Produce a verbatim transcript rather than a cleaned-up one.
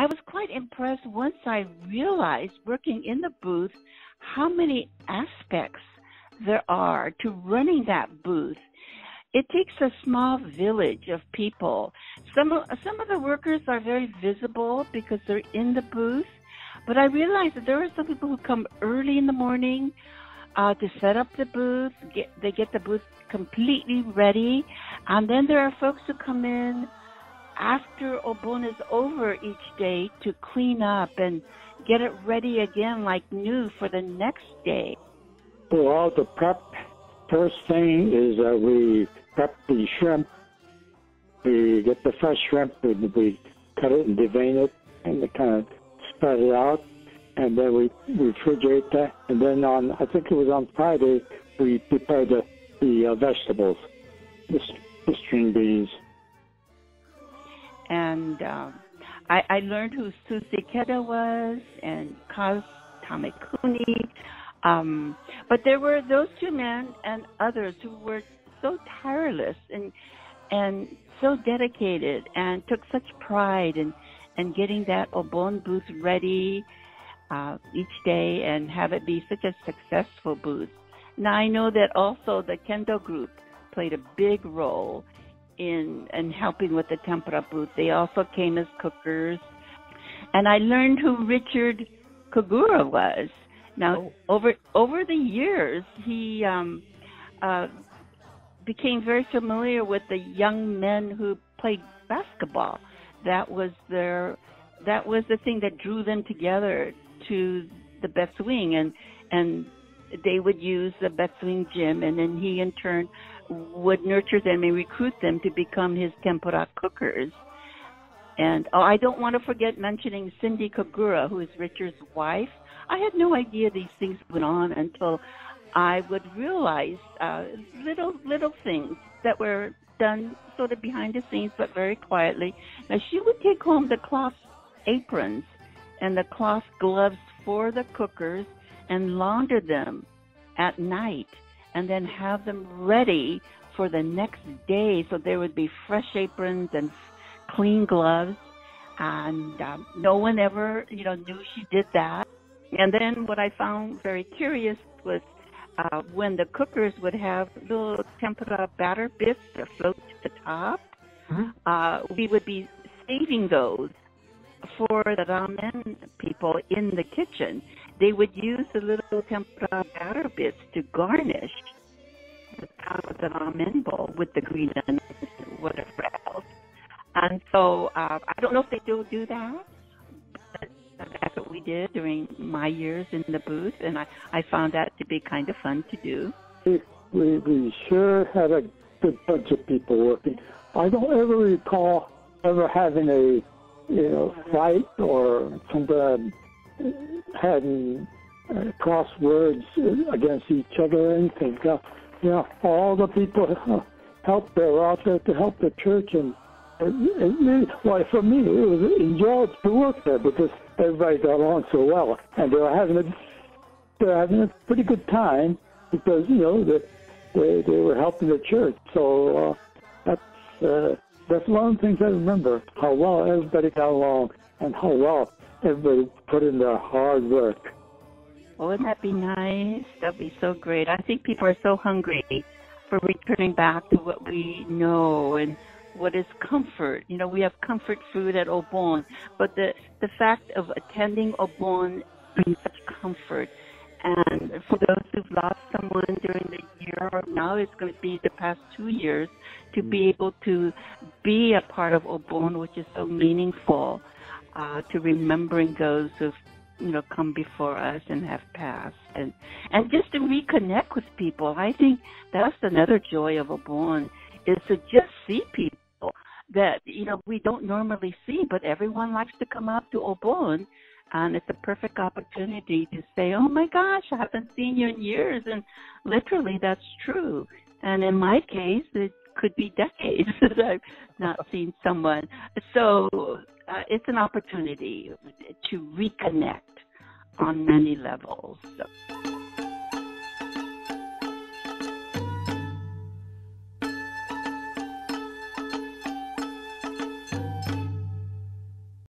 was quite impressed once I realized, working in the booth, how many aspects there are to running that booth. It takes a small village of people. Some of, some of the workers are very visible because they're in the booth, but I realized that there are some people who come early in the morning uh, to set up the booth. Get, they get the booth completely ready, and then there are folks who come in after Obon is over each day to clean up and get it ready again like new for the next day. Well, the prep, first thing is uh, we prep the shrimp. We get the fresh shrimp, and we cut it and devein it and kind of spread it out. And then we refrigerate that. And then on, I think it was on Friday, we prepare the, the uh, vegetables, the, the string beans. And um, I, I learned who Susie Keda was and Kaz Tamekuni. Um, but there were those two men and others who were so tireless and and so dedicated and took such pride in, in getting that Obon booth ready uh, each day and have it be such a successful booth. Now, I know that also the Kendo group played a big role in, in helping with the tempura booth. They also came as cookers. And I learned who Richard Kogura was. Now, oh. over over the years, he um, uh, became very familiar with the young men who played basketball. That was their that was the thing that drew them together to the Betsuing, and and they would use the Betsuing gym, and then he in turn would nurture them and recruit them to become his tempura cookers. And oh, I don't want to forget mentioning Cindy Kogura, who is Richard's wife. I had no idea these things went on until I would realize uh, little little things that were done sort of behind the scenes, but very quietly. Now, she would take home the cloth aprons and the cloth gloves for the cookers and launder them at night and then have them ready for the next day. So there would be fresh aprons and clean gloves. And um, no one ever, you know, knew she did that. And then what I found very curious was uh, when the cookers would have little tempura batter bits that float to the top, mm-hmm. uh, we would be saving those for the ramen people in the kitchen. They would use the little tempura batter bits to garnish the top of the ramen bowl with the green onions and whatever else. And so uh, I don't know if they still do that, but that's what we did during my years in the booth, and I, I found that to be kind of fun to do. We, we, we sure had a good bunch of people working. I don't ever recall ever having a you know fight or somebody having uh, crosswords against each other or anything. Uh, you know, all the people uh, helped. They were out there to help the church, and it, it really, well, for me, it was enjoyable to work there because everybody got along so well, and they were having a they were having a pretty good time because you know they they, they were helping the church. So uh, that's uh, that's one of the things I remember, how well everybody got along and how well everybody put in their hard work. Oh, wouldn't that be nice? That'd be so great. I think people are so hungry for returning back to what we know and what is comfort. You know, we have comfort food at Obon, but the, the fact of attending Obon brings such comfort. And for those who've lost someone during the year, or now it's going to be the past two years, to be able to be a part of Obon, which is so meaningful, uh, to remembering those who've, you know, come before us and have passed. And, and just to reconnect with people. I think that's another joy of Obon, is to just see people that, you know, we don't normally see, but everyone likes to come out to Obon, and it's a perfect opportunity to say, oh my gosh, I haven't seen you in years, and literally that's true. And in my case, it could be decades that I've not seen someone. So uh, it's an opportunity to reconnect on many levels. So.